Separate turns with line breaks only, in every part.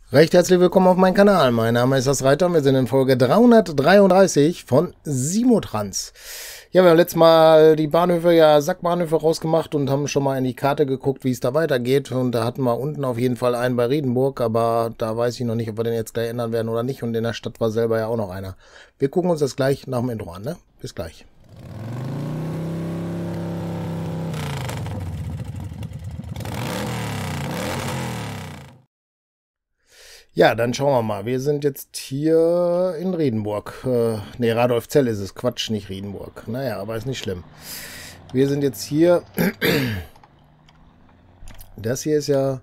Recht herzlich willkommen auf meinem Kanal. Mein Name ist das Reiter und wir sind in Folge 333 von Simotrans. Ja, wir haben letztes Mal die Bahnhöfe, ja, Sackbahnhöfe rausgemacht und haben schon mal in die Karte geguckt, wie es da weitergeht. Und da hatten wir unten auf jeden Fall einen bei Riedenburg, aber da weiß ich noch nicht, ob wir den jetzt gleich ändern werden oder nicht. Und in der Stadt war selber ja auch noch einer. Wir gucken uns das gleich nach dem Intro an, ne? Bis gleich. Ja, dann schauen wir mal. Wir sind jetzt hier in Riedenburg. Ne, Radolfzell ist es. Quatsch, nicht Riedenburg. Naja, aber ist nicht schlimm. Wir sind jetzt hier. Das hier ist ja...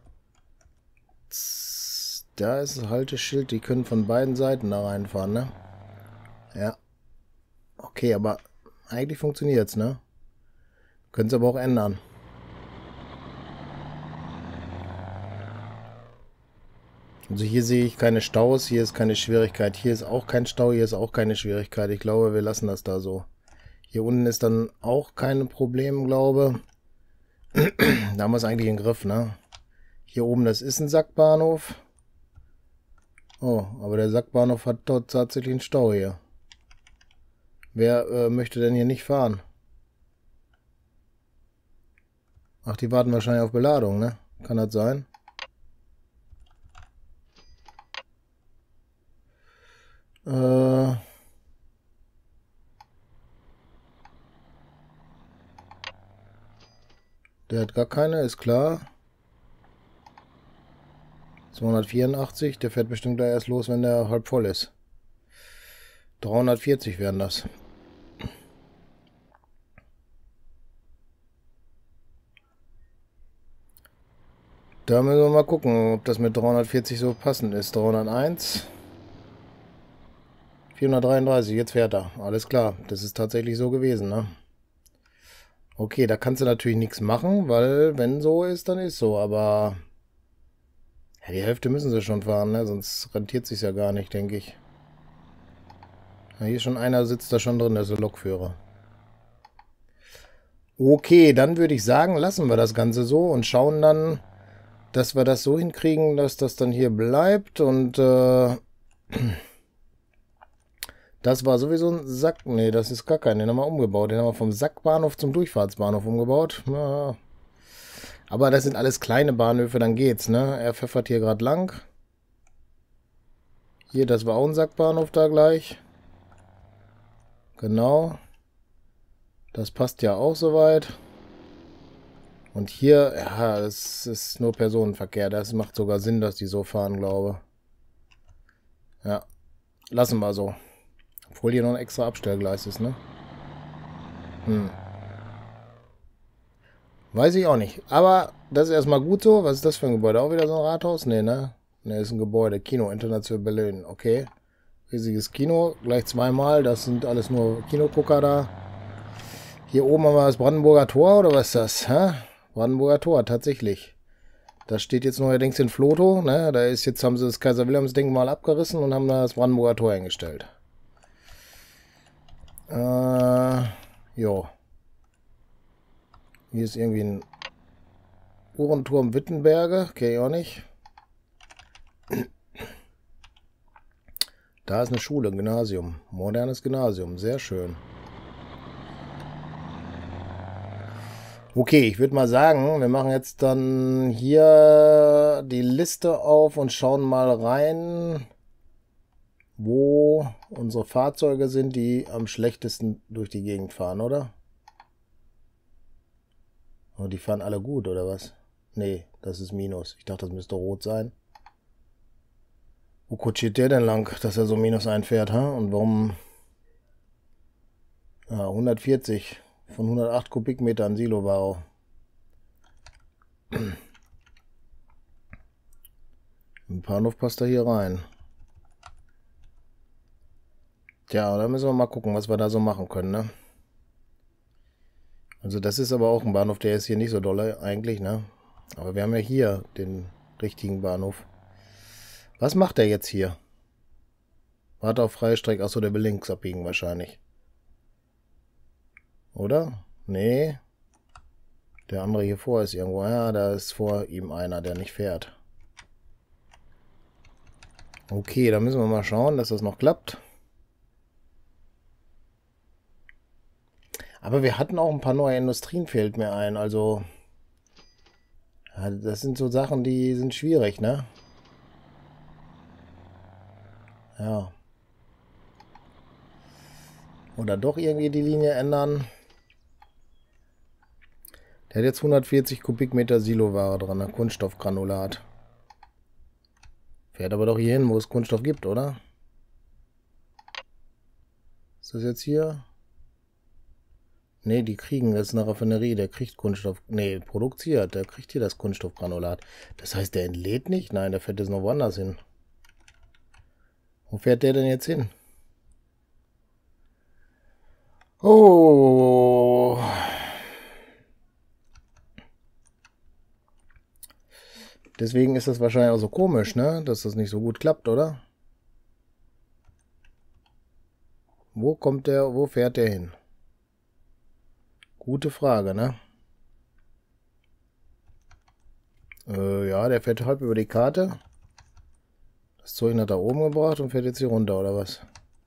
Da ist das Halteschild. Die können von beiden Seiten da reinfahren, ne? Ja. Okay, aber eigentlich funktioniert's, ne? Können sie aber auch ändern. Also hier sehe ich keine Staus, hier ist keine Schwierigkeit, hier ist auch kein Stau, hier ist auch keine Schwierigkeit. Ich glaube, wir lassen das da so. Hier unten ist dann auch kein Problem, glaube. Da haben wir es eigentlich im Griff, ne? Hier oben, das ist ein Sackbahnhof. Oh, aber der Sackbahnhof hat dort tatsächlich einen Stau hier. Wer möchte denn hier nicht fahren? Ach, die warten wahrscheinlich auf Beladung, ne? Kann das sein? Der hat gar keine, ist klar. 284, der fährt bestimmt da erst los, wenn der halb voll ist. 340 wären das. Da müssen wir mal gucken, ob das mit 340 so passend ist. 301. 433, jetzt fährt er. Alles klar, das ist tatsächlich so gewesen, ne? Okay, da kannst du natürlich nichts machen, weil wenn so ist, dann ist so, aber... Ja, die Hälfte müssen sie schon fahren, ne? Sonst rentiert sich ja gar nicht, denke ich. Ja, hier schon einer sitzt da schon drin, der ist der Lokführer. Okay, dann würde ich sagen, lassen wir das Ganze so und schauen dann, dass wir das so hinkriegen, dass das dann hier bleibt und das war sowieso ein Sack. Ne, das ist gar kein. Den haben wir umgebaut. Den haben wir vom Sackbahnhof zum Durchfahrtsbahnhof umgebaut. Ja. Aber das sind alles kleine Bahnhöfe, dann geht's, ne? Er pfeffert hier gerade lang. Hier, das war auch ein Sackbahnhof da gleich. Genau. Das passt ja auch soweit. Und hier, ja, es ist nur Personenverkehr. Das macht sogar Sinn, dass die so fahren, glaube ich. Ja, lassen wir so. Obwohl hier noch ein extra Abstellgleis ist, ne? Weiß ich auch nicht. Aber das ist erstmal gut so. Was ist das für ein Gebäude? Auch wieder so ein Rathaus? Nee, ne? Ne, ist ein Gebäude. Kino, International Berlin. Okay. Riesiges Kino. Gleich zweimal. Das sind alles nur Kinogucker da. Hier oben haben wir das Brandenburger Tor, oder was ist das? Hä? Brandenburger Tor, tatsächlich. Das steht jetzt neuerdings in Floto, ne? Da ist jetzt, haben sie das Kaiser-Wilhelms-Denkmal abgerissen und haben da das Brandenburger Tor hingestellt. Jo. Hier ist irgendwie ein Uhrenturm Wittenberge. Kenn ich auch nicht. Da ist eine Schule, ein Gymnasium. Modernes Gymnasium. Sehr schön. Okay, ich würde mal sagen, wir machen jetzt dann hier die Liste auf und schauen mal rein, wo unsere Fahrzeuge sind, die am schlechtesten durch die Gegend fahren, oder? Oh, die fahren alle gut, oder was? Nee, das ist Minus. Ich dachte, das müsste rot sein. Wo kutschiert der denn lang, dass er so Minus einfährt, ha? Und warum... Ja, 140 von 108 Kubikmetern Silobau. Ein Bahnhof passt da hier rein. Tja, da müssen wir mal gucken, was wir da so machen können, ne? Also das ist aber auch ein Bahnhof, der ist hier nicht so dolle eigentlich, ne? Aber wir haben ja hier den richtigen Bahnhof. Was macht der jetzt hier? Warte auf freie Strecke. Achso, der will links abbiegen wahrscheinlich. Oder? Nee. Der andere hier vor ist irgendwo. Ja, da ist vor ihm einer, der nicht fährt. Okay, da müssen wir mal schauen, dass das noch klappt. Aber wir hatten auch ein paar neue Industrien, fällt mir ein. Also, ja, das sind so Sachen, die sind schwierig, ne? Ja. Oder doch irgendwie die Linie ändern. Der hat jetzt 140 Kubikmeter Siloware drin, ne? Kunststoffgranulat. Fährt aber doch hier hin, wo es Kunststoff gibt, oder? Ist das jetzt hier? Ne, die kriegen, das ist eine Raffinerie, der kriegt Kunststoff. Ne, produziert, der kriegt hier das Kunststoffgranulat. Das heißt, der entlädt nicht? Nein, der fährt jetzt noch woanders hin. Wo fährt der denn jetzt hin? Oh. Deswegen ist das wahrscheinlich auch so komisch, ne? Dass das nicht so gut klappt, oder? Wo fährt der hin? Gute Frage, ne? Ja, der fährt halb über die Karte. Das Zeug hat da oben gebracht und fährt jetzt hier runter, oder was?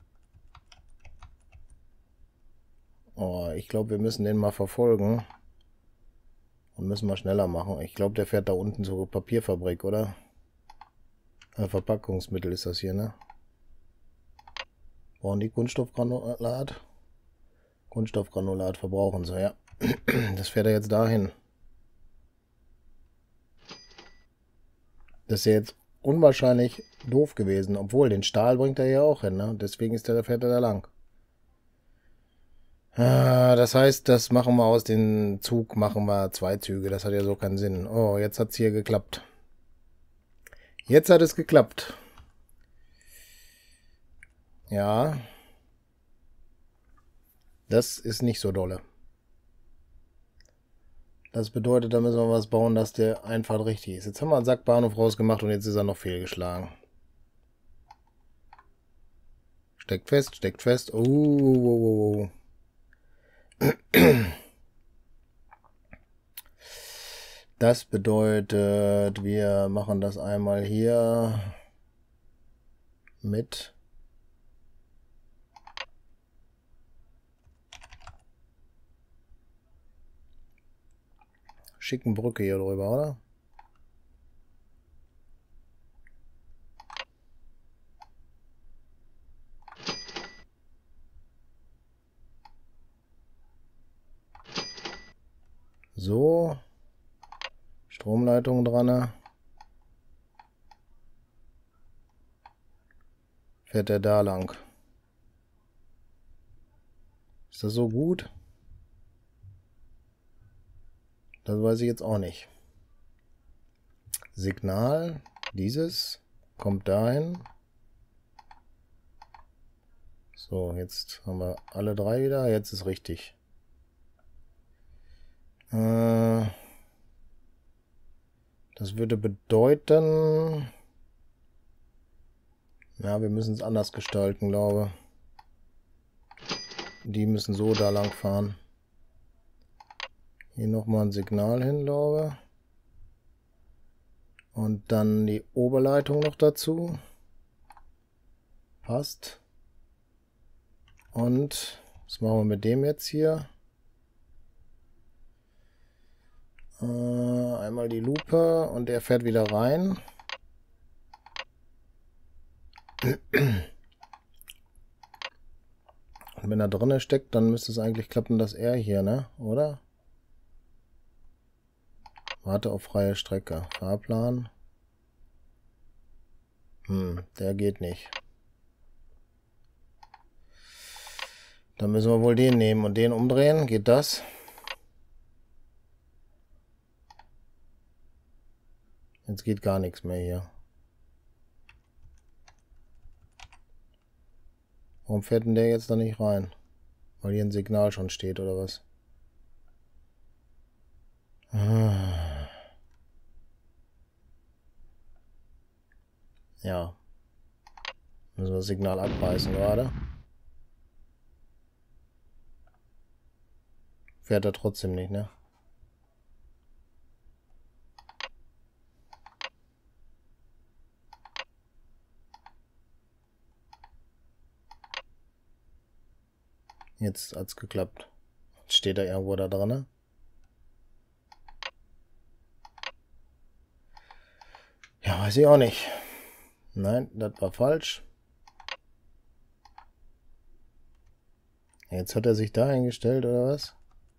Oh, ich glaube, wir müssen den mal verfolgen. Und müssen mal schneller machen. Ich glaube, der fährt da unten zur Papierfabrik, oder? Verpackungsmittel ist das hier, ne? Brauchen die Kunststoffgranulat? Kunststoffgranulat verbrauchen sie, ja. Das fährt er jetzt dahin. Das ist ja jetzt unwahrscheinlich doof gewesen. Obwohl, den Stahl bringt er ja auch hin, ne? Deswegen fährt er da lang. Das heißt, das machen wir aus dem Zug, machen wir 2 Züge. Das hat ja so keinen Sinn. Oh, jetzt hat es hier geklappt. Jetzt hat es geklappt. Ja. Das ist nicht so dolle. Das bedeutet, da müssen wir was bauen, dass der Einfahrt richtig ist. Jetzt haben wir einen Sackbahnhof rausgemacht und jetzt ist er noch fehlgeschlagen. Steckt fest, steckt fest. Oh. Das bedeutet, wir machen das einmal hier mit schicken Brücke hier drüber, oder? So. Stromleitung dran. Fährt der da lang. Ist das so gut? Das weiß ich jetzt auch nicht. Signal, dieses, kommt dahin. So, jetzt haben wir alle 3 wieder. Jetzt ist richtig. Das würde bedeuten... Ja, wir müssen es anders gestalten, glaube ich. Die müssen so da lang fahren. Hier nochmal ein Signal hin, glaube ich. Und dann die Oberleitung noch dazu. Passt. Und was machen wir mit dem jetzt hier? Einmal die Lupe und der fährt wieder rein. Und wenn er drinne steckt, dann müsste es eigentlich klappen, dass er hier, ne? Oder? Warte auf freie Strecke. Fahrplan. Der geht nicht. Dann müssen wir wohl den nehmen und den umdrehen. Geht das? Jetzt geht gar nichts mehr hier. Warum fährt denn der jetzt da nicht rein? Weil hier ein Signal schon steht, oder was? Ja. Müssen wir das Signal abreißen gerade. Fährt er trotzdem nicht, ne? Jetzt hat's geklappt. Steht da irgendwo da dran? Ja, weiß ich auch nicht. Nein, das war falsch. Jetzt hat er sich da eingestellt, oder was?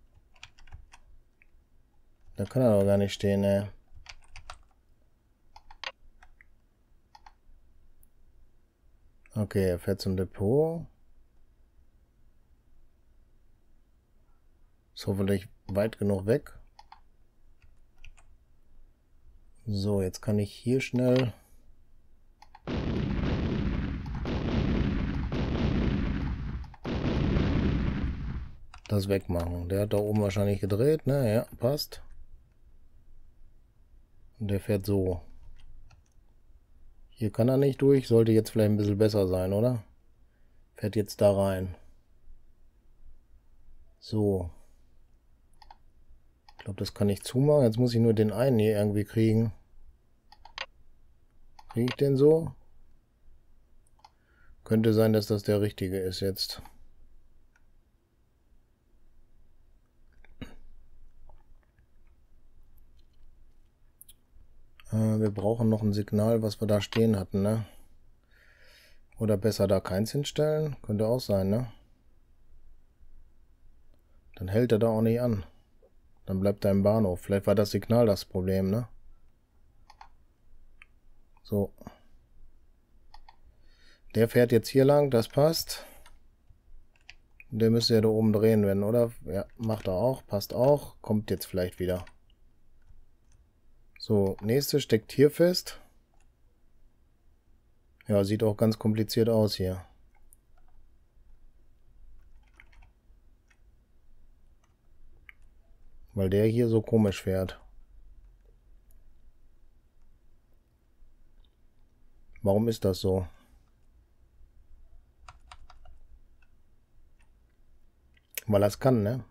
Da kann er doch gar nicht stehen, ey. Okay, er fährt zum Depot. Ist hoffentlich weit genug weg. So, jetzt kann ich hier schnell... das wegmachen. Der hat da oben wahrscheinlich gedreht, ne? Ja, passt. Und der fährt so. Hier kann er nicht durch. Sollte jetzt vielleicht ein bisschen besser sein, oder? Fährt jetzt da rein. So. Ich glaube, das kann ich zumachen. Jetzt muss ich nur den einen hier irgendwie kriegen. Kriege ich den so? Könnte sein, dass das der richtige ist jetzt. Wir brauchen noch ein Signal, was wir da stehen hatten, ne? Oder besser da keins hinstellen. Könnte auch sein, ne? Dann hält er da auch nicht an. Dann bleibt er im Bahnhof. Vielleicht war das Signal das Problem, ne? So. Der fährt jetzt hier lang, das passt. Der müsste ja da oben drehen werden, oder? Ja, macht er auch, passt auch. Kommt jetzt vielleicht wieder. So, nächste steckt hier fest. Ja, sieht auch ganz kompliziert aus hier. Weil der hier so komisch fährt. Warum ist das so? Weil er es kann, ne?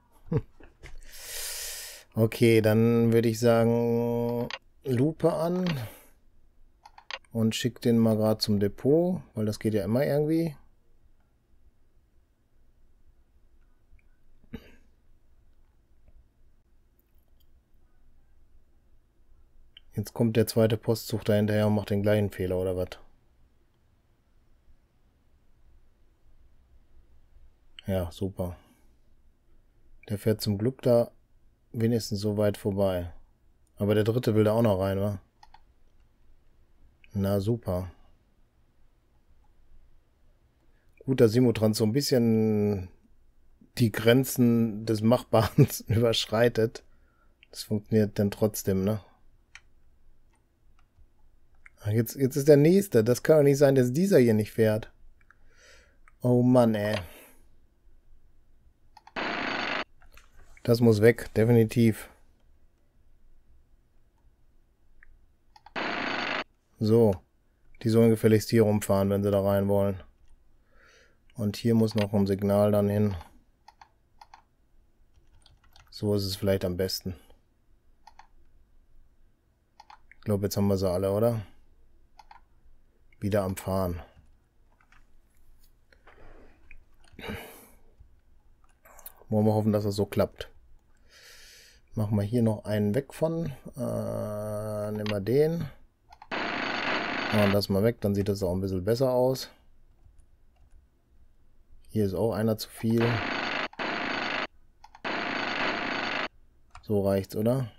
Okay, dann würde ich sagen, Lupe an. Und schick den mal gerade zum Depot, weil das geht ja immer irgendwie. Jetzt kommt der zweite Postzug da hinterher und macht den gleichen Fehler, oder was? Ja, super. Der fährt zum Glück da wenigstens so weit vorbei. Aber der dritte will da auch noch rein, wa? Na, super. Gut, dass Simotrans so ein bisschen die Grenzen des Machbaren überschreitet. Das funktioniert dann trotzdem, ne? Jetzt ist der nächste. Das kann doch nicht sein, dass dieser hier nicht fährt. Oh Mann, ey. Das muss weg, definitiv. So. Die sollen gefälligst hier rumfahren, wenn sie da rein wollen. Und hier muss noch ein Signal dann hin. So ist es vielleicht am besten. Ich glaube, jetzt haben wir sie alle, oder? Wieder am Fahren. Wollen wir hoffen, dass es so klappt. Machen wir hier noch einen weg von. Nehmen wir den. Machen das mal weg, dann sieht das auch ein bisschen besser aus. Hier ist auch einer zu viel. So reicht's, oder?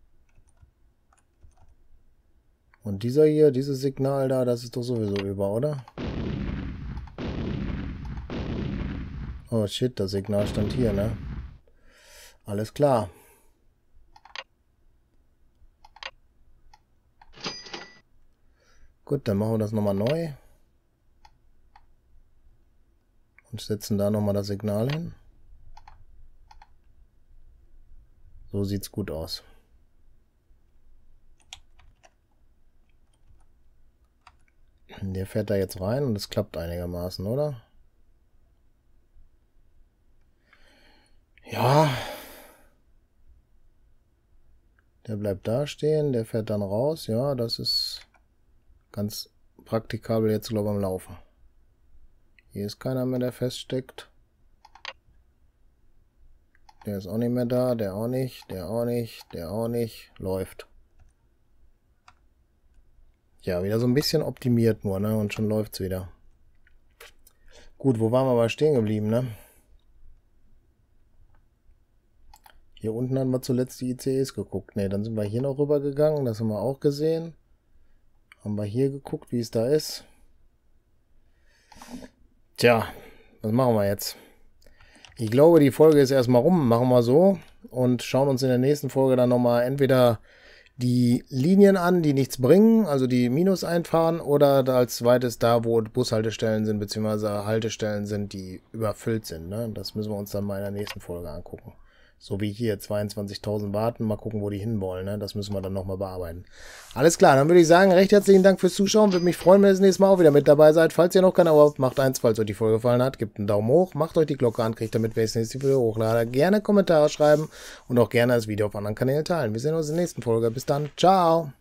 Und dieser hier, dieses Signal da, das ist doch sowieso über, oder? Oh shit, das Signal stand hier, ne? Alles klar. Gut, dann machen wir das nochmal neu. Und setzen da nochmal das Signal hin. So sieht's gut aus. Der fährt da jetzt rein und es klappt einigermaßen, oder? Ja. Der bleibt da stehen, der fährt dann raus. Ja, das ist ganz praktikabel jetzt, glaube ich, am Laufen. Hier ist keiner mehr, der feststeckt. Der ist auch nicht mehr da, der auch nicht, der auch nicht, der auch nicht. Läuft. Ja, wieder so ein bisschen optimiert nur, ne? Und schon läuft's wieder. Gut, wo waren wir aber stehen geblieben, ne? Hier unten haben wir zuletzt die ICEs geguckt. Ne, dann sind wir hier noch rüber gegangen, das haben wir auch gesehen. Haben wir hier geguckt, wie es da ist. Tja, was machen wir jetzt? Ich glaube, die Folge ist erstmal rum. Machen wir so und schauen uns in der nächsten Folge dann nochmal entweder die Linien an, die nichts bringen, also die Minus einfahren, oder als zweites da, wo Bushaltestellen sind, beziehungsweise Haltestellen sind, die überfüllt sind. Ne? Das müssen wir uns dann mal in der nächsten Folge angucken. So wie hier, 22.000 warten, mal gucken, wo die hinwollen. Ne? Das müssen wir dann nochmal bearbeiten. Alles klar, dann würde ich sagen, recht herzlichen Dank fürs Zuschauen. Würde mich freuen, wenn ihr das nächste Mal auch wieder mit dabei seid. Falls ihr noch kein Abo habt, macht eins. Falls euch die Folge gefallen hat, gebt einen Daumen hoch, macht euch die Glocke an, kriegt damit, wenn ich das nächste Video hochlade. Gerne Kommentare schreiben und auch gerne das Video auf anderen Kanälen teilen. Wir sehen uns in der nächsten Folge. Bis dann, ciao!